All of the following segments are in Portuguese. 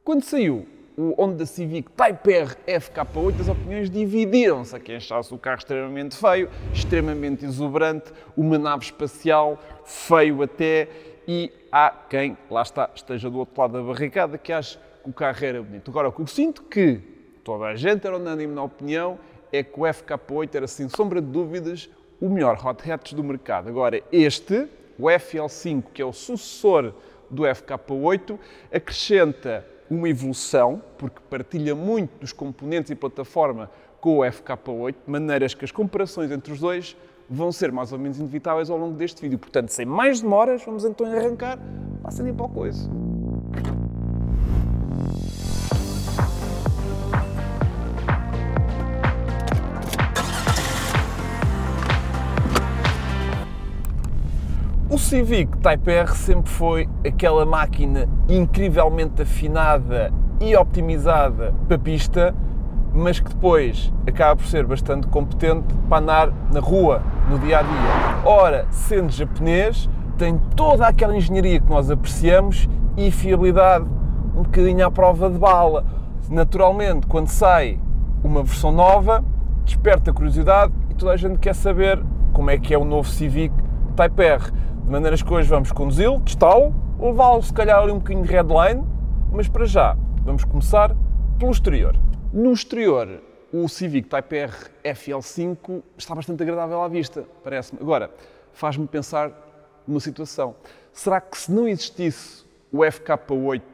Quando saiu o Honda Civic Type-R FK8, as opiniões dividiram-se. Há quem achasse o carro extremamente feio, extremamente exuberante, uma nave espacial, feio até, e há quem, lá está, esteja do outro lado da barricada, que acha que o carro era bonito. Agora, o que eu sinto que toda a gente era unânime na opinião é que o FK8 era, sem sombra de dúvidas, o melhor hot hatch do mercado. Agora, este, o FL5, que é o sucessor do FK8, acrescenta uma evolução, porque partilha muito dos componentes e plataforma com o FK8, de maneiras que as comparações entre os dois vão ser mais ou menos inevitáveis ao longo deste vídeo. Portanto, sem mais demoras, vamos então arrancar. Passem aí para o coisa. O Civic Type-R sempre foi aquela máquina incrivelmente afinada e optimizada para a pista, mas que depois acaba por ser bastante competente para andar na rua, no dia-a-dia. Ora, sendo japonês, tem toda aquela engenharia que nós apreciamos e fiabilidade um bocadinho à prova de bala. Naturalmente, quando sai uma versão nova, desperta curiosidade e toda a gente quer saber como é que é o novo Civic Type-R. De maneiras que hoje vamos conduzi-lo, testá-lo, levá-lo se calhar ali um bocadinho de redline, mas para já vamos começar pelo exterior. No exterior, o Civic Type-R FL5 está bastante agradável à vista, parece-me. Agora, faz-me pensar numa situação. Será que se não existisse o FK8,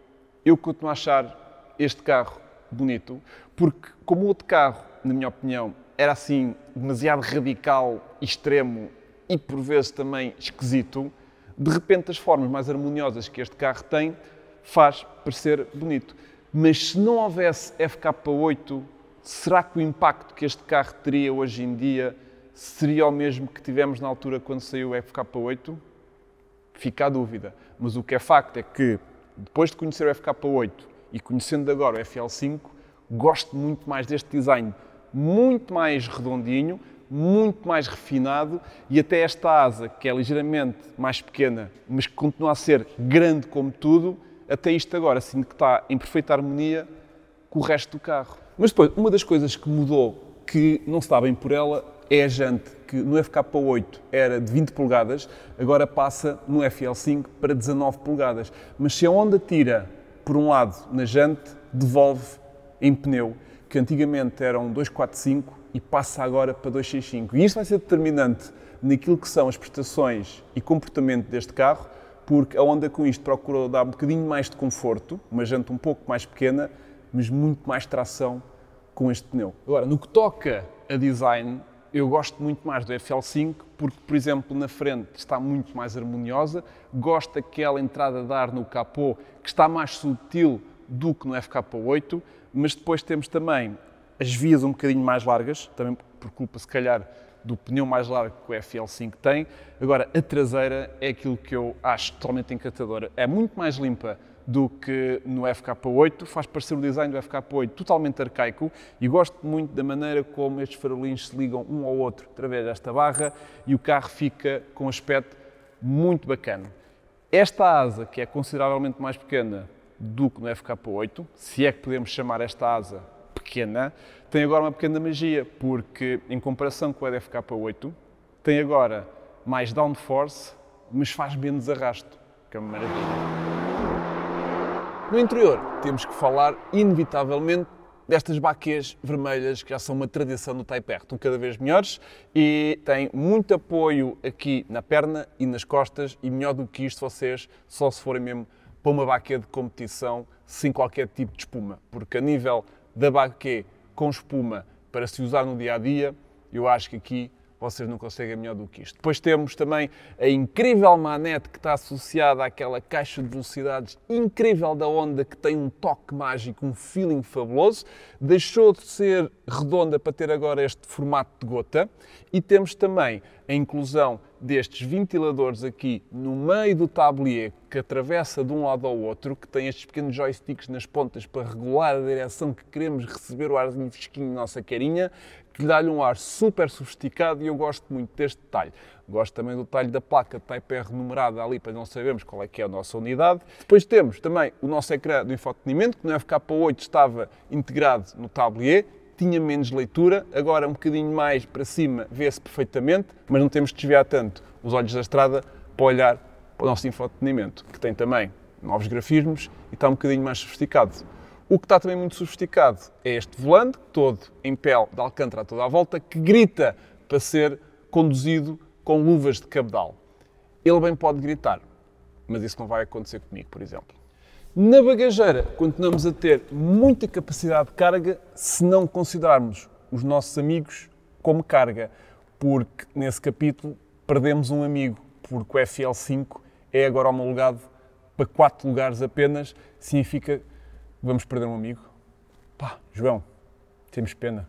eu continuo a achar este carro bonito? Porque como o outro carro, na minha opinião, era assim demasiado radical, extremo, e por vezes também esquisito, de repente as formas mais harmoniosas que este carro tem faz parecer bonito. Mas se não houvesse FK8, será que o impacto que este carro teria hoje em dia seria o mesmo que tivemos na altura quando saiu o FK8? Fica a dúvida. Mas o que é facto é que, depois de conhecer o FK8 e conhecendo agora o FL5, gosto muito mais deste design, muito mais redondinho, muito mais refinado, e até esta asa, que é ligeiramente mais pequena, mas que continua a ser grande como tudo, até isto agora sinto que está em perfeita harmonia com o resto do carro. Mas depois, uma das coisas que mudou, que não se dá bem por ela, é a jante, que no FK8 era de 20 polegadas, agora passa no FL5 para 19 polegadas. Mas se a Honda tira, por um lado, na jante, devolve em pneu, que antigamente eram 245, e passa agora para 265. E isto vai ser determinante naquilo que são as prestações e comportamento deste carro, porque a Honda com isto procurou dar um bocadinho mais de conforto, uma jante um pouco mais pequena, mas muito mais tração com este pneu. Agora, no que toca a design, eu gosto muito mais do FL5, porque, por exemplo, na frente está muito mais harmoniosa, gosto daquela entrada de ar no capô, que está mais sutil do que no FK8, mas depois temos também as vias um bocadinho mais largas, também por culpa, se calhar, do pneu mais largo que o FL5 tem. Agora, a traseira é aquilo que eu acho totalmente encantadora. É muito mais limpa do que no FK8, faz parecer o design do FK8 totalmente arcaico, e gosto muito da maneira como estes farolinhos se ligam um ao outro através desta barra, e o carro fica com um aspecto muito bacana. Esta asa, que é consideravelmente mais pequena do que no FK8, se é que podemos chamar esta asa pequena, tem agora uma pequena magia, porque em comparação com a da FK8, tem agora mais downforce, mas faz menos arrasto, que é uma maravilha. No interior, temos que falar, inevitavelmente, destas baquês vermelhas que já são uma tradição do Type-R. Estão cada vez melhores e têm muito apoio aqui na perna e nas costas, e melhor do que isto vocês só se forem mesmo para uma baquê de competição sem qualquer tipo de espuma, porque a nível da baquê com espuma para se usar no dia-a-dia, eu acho que aqui vocês não conseguem melhor do que isto. Depois temos também a incrível manete que está associada àquela caixa de velocidades incrível da Honda, que tem um toque mágico, um feeling fabuloso. Deixou de ser redonda para ter agora este formato de gota. E temos também a inclusão destes ventiladores aqui no meio do tablier, que atravessa de um lado ao outro, que tem estes pequenos joysticks nas pontas para regular a direção que queremos receber o arzinho fresquinho na nossa carinha, que lhe dá-lhe um ar super sofisticado e eu gosto muito deste detalhe. Gosto também do detalhe da placa Type-R numerada ali para não sabermos qual é que é a nossa unidade. Depois temos também o nosso ecrã do infotenimento, que no FK8 estava integrado no tablier, tinha menos leitura, agora um bocadinho mais para cima vê-se perfeitamente, mas não temos de desviar tanto os olhos da estrada para olhar para o nosso infotenimento, que tem também novos grafismos e está um bocadinho mais sofisticado. O que está também muito sofisticado é este volante, todo em pele de alcântara a toda a volta, que grita para ser conduzido com luvas de cabedal. Ele bem pode gritar, mas isso não vai acontecer comigo, por exemplo. Na bagageira, continuamos a ter muita capacidade de carga se não considerarmos os nossos amigos como carga, porque nesse capítulo perdemos um amigo, porque o FL5 é agora homologado para 4 lugares apenas, significa que vamos perder um amigo. Pá, João, temos pena.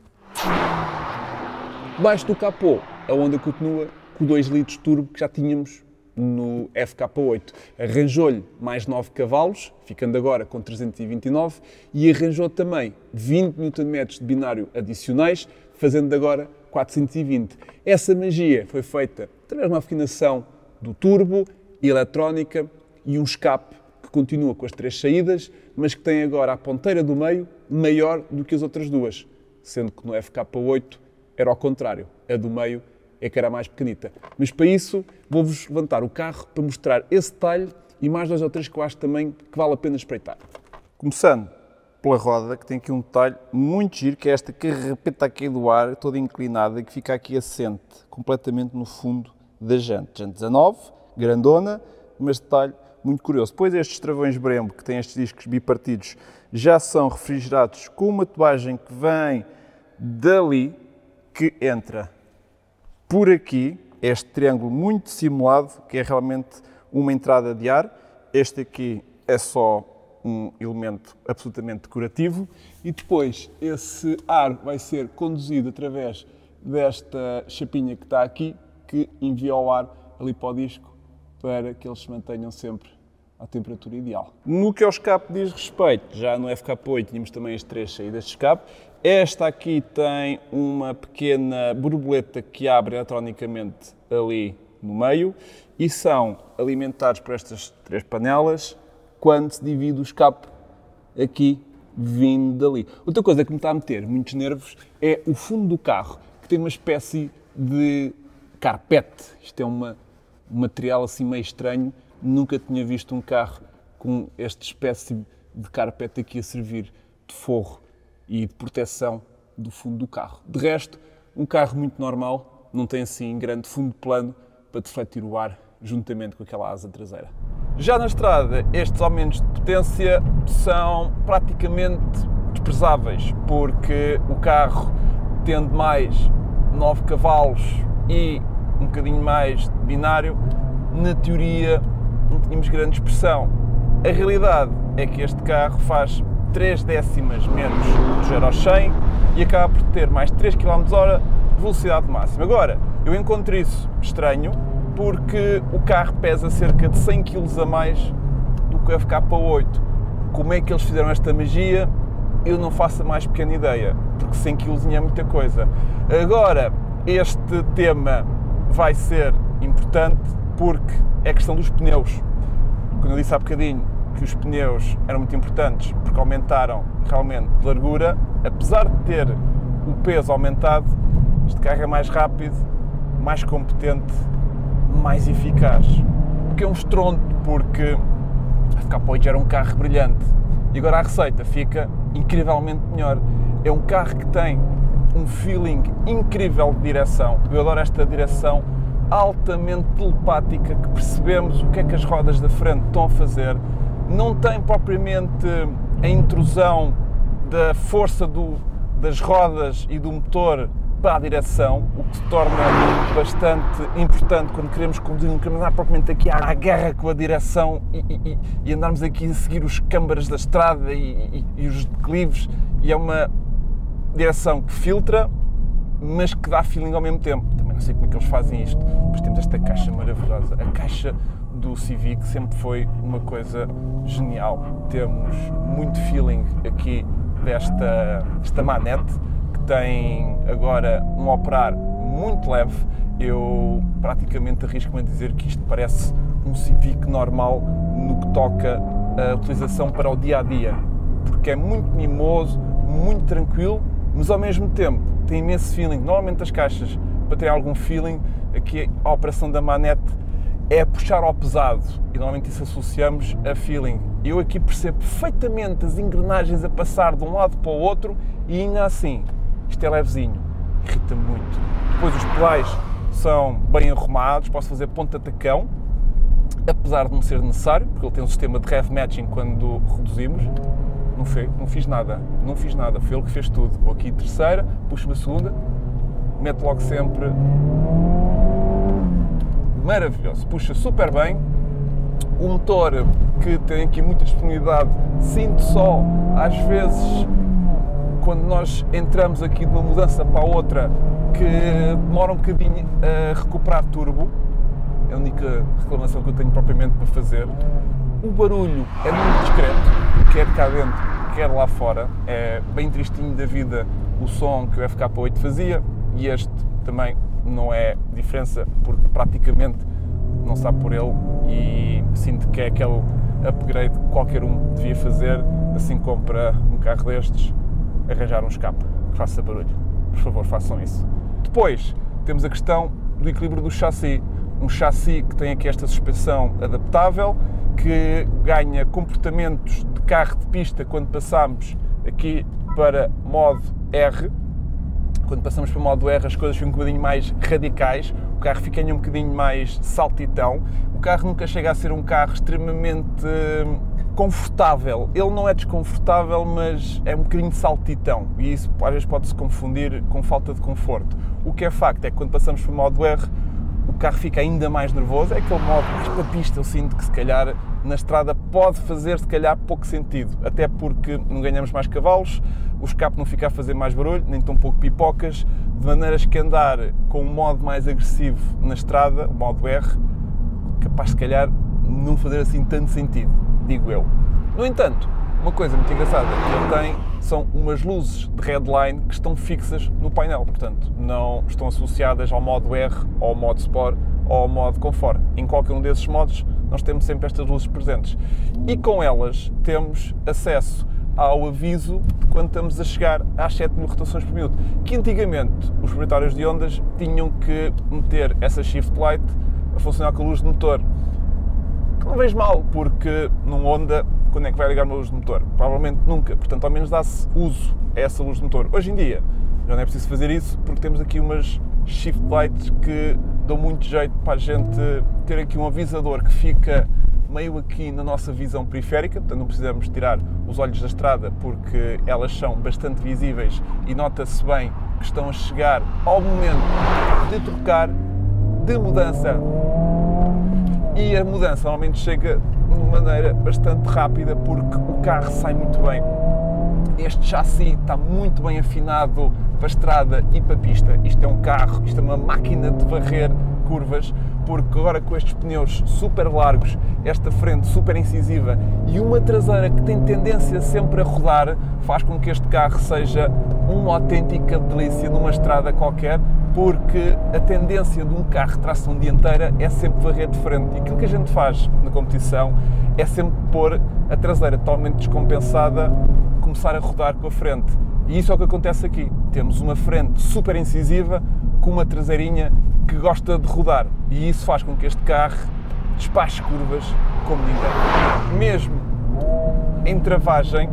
Debaixo do capô, a Honda continua com 2 litros turbo que já tínhamos no FK8. Arranjou-lhe mais 9 cavalos, ficando agora com 329, e arranjou também 20 Nm de binário adicionais, fazendo agora 420. Essa magia foi feita através de uma afinação do turbo, eletrónica e um escape que continua com as 3 saídas, mas que tem agora a ponteira do meio maior do que as outras duas, sendo que no FK8 era ao contrário, a do meio é que era mais pequenita. Mas para isso vou-vos levantar o carro para mostrar esse detalhe e mais 2 ou 3 que eu acho também que vale a pena espreitar. Começando pela roda, que tem aqui um detalhe muito giro, que é esta carrapeta aqui do ar, toda inclinada, que fica aqui assente completamente no fundo da jante. Jante 19, grandona, mas detalhe muito curioso. Depois estes travões Brembo, que têm estes discos bipartidos, já são refrigerados com uma tubagem que vem dali, que entra por aqui, este triângulo muito simulado, que é realmente uma entrada de ar. Este aqui é só um elemento absolutamente decorativo e depois esse ar vai ser conduzido através desta chapinha que está aqui, que envia o ar ali para o disco para que eles se mantenham sempre à temperatura ideal. No que ao escape diz respeito, já no FK8 tínhamos também as 3 saídas de escape. Esta aqui tem uma pequena borboleta que abre eletronicamente ali no meio e são alimentados por estas 3 panelas quando se divide o escape aqui vindo dali. Outra coisa que me está a meter muitos nervos é o fundo do carro, que tem uma espécie de carpete. Isto é um material assim meio estranho. Nunca tinha visto um carro com esta espécie de carpete aqui a servir de forro e de proteção do fundo do carro. De resto, um carro muito normal, não tem assim grande fundo plano para defletir o ar juntamente com aquela asa traseira. Já na estrada, estes aumentos de potência são praticamente desprezáveis, porque o carro tendo mais 9 cavalos e um bocadinho mais de binário, na teoria não tínhamos grande expressão. A realidade é que este carro faz 3 décimas menos do 0 ao 100 e acaba por ter mais 3 km/h de velocidade máxima. Agora, eu encontro isso estranho porque o carro pesa cerca de 100 kg a mais do que o FK8. Como é que eles fizeram esta magia? Eu não faço a mais pequena ideia, porque 100 kg é muita coisa. Agora, este tema vai ser importante porque é a questão dos pneus. Quando eu disse há bocadinho que os pneus eram muito importantes porque aumentaram realmente de largura, apesar de ter o peso aumentado, este carro é mais rápido, mais competente, mais eficaz. O que é um estrondo, porque a FK8 era um carro brilhante e agora a receita fica incrivelmente melhor. É um carro que tem um feeling incrível de direção. Eu adoro esta direção altamente telepática, que percebemos o que é que as rodas da frente estão a fazer. Não tem propriamente a intrusão da força das rodas e do motor para a direção, o que se torna bastante importante quando queremos conduzir, não queremos andar propriamente aqui à guerra com a direção e andarmos aqui a seguir os câmaras da estrada e os declives, e é uma direção que filtra, mas que dá feeling ao mesmo tempo. Também não sei como é que eles fazem isto, mas temos esta caixa maravilhosa. A caixa do Civic sempre foi uma coisa genial. Temos muito feeling aqui desta manete, que tem agora um operar muito leve. Eu praticamente arrisco-me a dizer que isto parece um Civic normal no que toca a utilização para o dia-a-dia, porque é muito mimoso, muito tranquilo, mas ao mesmo tempo tem imenso feeling. Normalmente as caixas, para ter algum feeling, aqui a operação da manete é puxar ao pesado e normalmente isso associamos a feeling. Eu aqui percebo perfeitamente as engrenagens a passar de um lado para o outro e ainda assim, isto é levezinho, irrita-me muito. Depois os pedais são bem arrumados, posso fazer ponta-tacão, apesar de não ser necessário, porque ele tem um sistema de rev matching quando reduzimos. Não fiz nada, foi ele que fez tudo. Vou aqui terceira, puxo-me a segunda, meto logo sempre. Maravilhoso, puxa super bem. O motor, que tem aqui muita disponibilidade, sinto só, às vezes, quando nós entramos aqui de uma mudança para a outra, que demora um bocadinho a recuperar turbo. É a única reclamação que eu tenho propriamente para fazer. O barulho é muito discreto, quer cá dentro, quer lá fora. É bem tristinho da vida o som que o FK8 fazia, e este também não é diferença, porque praticamente não sabe por ele, e sinto que é aquele upgrade que qualquer um devia fazer, assim como para um carro destes, arranjar um escape que faça barulho. Por favor, façam isso. Depois temos a questão do equilíbrio do chassi. Um chassi que tem aqui esta suspensão adaptável, que ganha comportamentos de carro de pista quando passamos aqui para modo R. Quando passamos para modo R as coisas ficam um bocadinho mais radicais, o carro fica um bocadinho mais saltitão. O carro nunca chega a ser um carro extremamente confortável. Ele não é desconfortável, mas é um bocadinho saltitão, e isso às vezes pode-se confundir com falta de conforto. O que é facto é que quando passamos para o modo R, o carro fica ainda mais nervoso. É aquele modo mais para pista. Eu sinto que se calhar na estrada pode fazer se calhar pouco sentido, até porque não ganhamos mais cavalos, o escape não fica a fazer mais barulho, nem tão pouco pipocas, de maneiras que andar com um modo mais agressivo na estrada, o modo R, capaz se calhar não fazer assim tanto sentido, digo eu. No entanto, uma coisa muito engraçada que ele tem são umas luzes de redline que estão fixas no painel, portanto não estão associadas ao modo R, ou ao modo Sport, ou ao modo Comfort. Em qualquer um desses modos nós temos sempre estas luzes presentes, e com elas temos acesso ao aviso de quando estamos a chegar às 7.000 rotações por minuto, que antigamente os proprietários de Hondas tinham que meter essa shift light a funcionar com a luz de motor. Que não vejo mal, porque num Honda, quando é que vai ligar uma luz de motor? Provavelmente nunca, portanto ao menos dá-se uso a essa luz de motor. Hoje em dia já não é preciso fazer isso, porque temos aqui umas shift lights que dão muito jeito para a gente ter aqui um avisador que fica meio aqui na nossa visão periférica, portanto não precisamos tirar os olhos da estrada, porque elas são bastante visíveis e nota-se bem que estão a chegar ao momento de trocar de mudança. E a mudança normalmente chega de uma maneira bastante rápida, porque o carro sai muito bem. Este chassi está muito bem afinado para a estrada e para a pista. Isto é um carro, isto é uma máquina de varrer curvas, porque agora com estes pneus super largos, esta frente super incisiva e uma traseira que tem tendência sempre a rodar, faz com que este carro seja uma autêntica delícia numa estrada qualquer, porque a tendência de um carro de tração dianteira é sempre varrer de frente, e aquilo que a gente faz na competição é sempre pôr a traseira totalmente descompensada, começar a rodar com a frente, e isso é o que acontece aqui. Temos uma frente super incisiva com uma traseirinha que gosta de rodar, e isso faz com que este carro despache curvas como ninguém. Mesmo em travagem,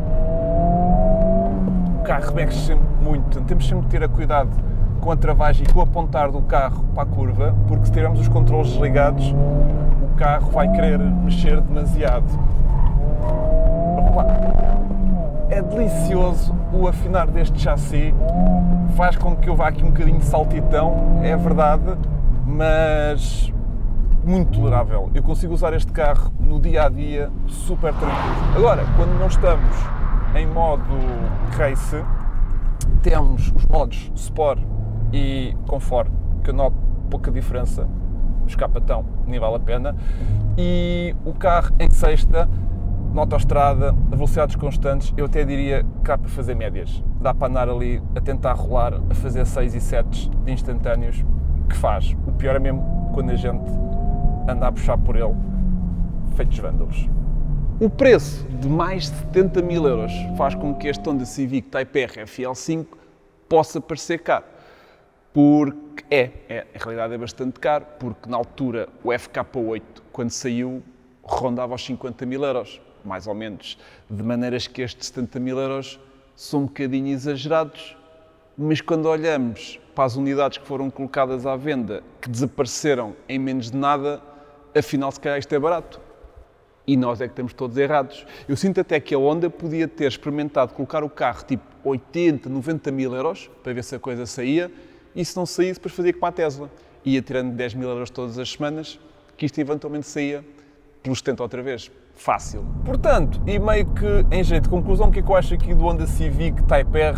o carro mexe sempre muito, portanto, temos sempre de ter cuidado com a travagem e com o apontar do carro para a curva, porque se tivermos os controles desligados, o carro vai querer mexer demasiado. É delicioso o afinar deste chassi, faz com que eu vá aqui um bocadinho de saltitão, é verdade, mas muito tolerável. Eu consigo usar este carro no dia-a-dia super tranquilo. Agora, quando não estamos em modo race, temos os modos Sport e conforme que eu noto pouca diferença, escapatão, nem vale a pena. E o carro em sexta, na autoestrada, a velocidades constantes, eu até diria que dá para fazer médias. Dá para andar ali a tentar rolar, a fazer 6 e 7 de instantâneos, que faz. O pior é mesmo quando a gente anda a puxar por ele, feitos vândalos. O preço de mais de 70 mil euros faz com que este Honda Civic Type R FL5 possa parecer caro. Porque em realidade é bastante caro, porque na altura o FK8, quando saiu, rondava aos 50 mil euros, mais ou menos. De maneiras que estes 70 mil euros são um bocadinho exagerados, mas quando olhamos para as unidades que foram colocadas à venda, que desapareceram em menos de nada, afinal se calhar isto é barato. E nós é que estamos todos errados. Eu sinto até que a Honda podia ter experimentado colocar o carro tipo 80, 90 mil euros, para ver se a coisa saía, e se não saísse, depois fazia como a Tesla. Ia tirando 10 mil euros todas as semanas, que isto eventualmente saía pelos 70 outra vez. Fácil. Portanto, e meio que em jeito de conclusão, o que é que eu acho aqui do Honda Civic Type R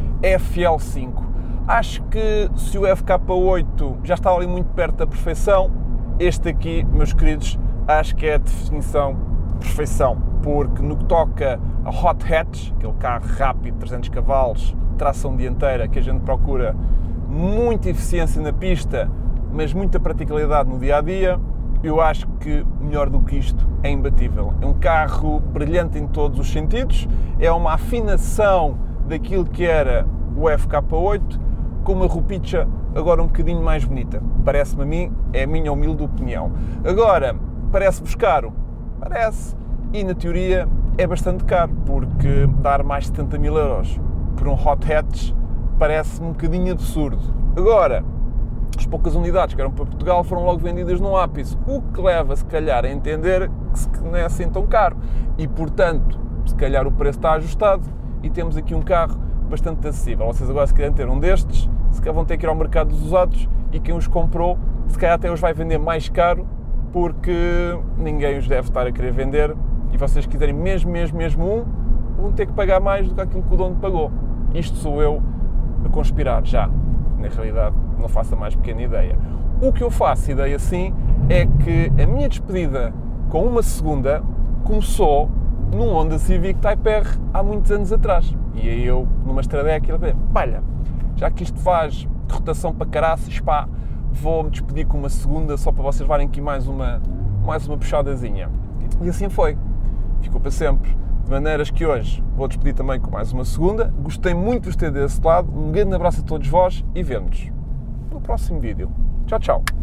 FL5? Acho que se o FK8 já estava ali muito perto da perfeição, este aqui, meus queridos, acho que é a definição de perfeição, porque no que toca a hot hatch, aquele carro rápido, 300 cavalos, tração dianteira, que a gente procura muita eficiência na pista, mas muita praticalidade no dia-a-dia, eu acho que melhor do que isto é imbatível. É um carro brilhante em todos os sentidos, é uma afinação daquilo que era o FK8, com uma roupicha agora um bocadinho mais bonita. Parece-me a mim, é a minha humilde opinião. Agora, parece-vos caro? Parece. E na teoria é bastante caro, porque dar mais de 70 mil euros por um hot hatch parece-me um bocadinho absurdo. Agora, as poucas unidades que eram para Portugal foram logo vendidas no ápice, o que leva, se calhar, a entender que não é assim tão caro. E, portanto, se calhar o preço está ajustado e temos aqui um carro bastante acessível. Vocês agora, se querem ter um destes, se calhar vão ter que ir ao mercado dos usados e quem os comprou, se calhar até os vai vender mais caro, porque ninguém os deve estar a querer vender e vocês quiserem mesmo um, vão ter que pagar mais do que aquilo que o dono pagou. Isto sou eu a conspirar já. Na realidade, não faço a mais pequena ideia. O que eu faço ideia, sim, é que a minha despedida com uma segunda começou num Honda Civic Type R há muitos anos atrás. E aí eu, numa estradeca, ele falei, olha, já que isto faz rotação para caraças, pá, vou-me despedir com uma segunda só para vocês levarem aqui mais uma puxadazinha. E assim foi. Ficou para sempre. De maneiras que hoje vou despedir também com mais uma segunda. Gostei muito de ter desse lado. Um grande abraço a todos vós e vemo-nos no próximo vídeo. Tchau, tchau.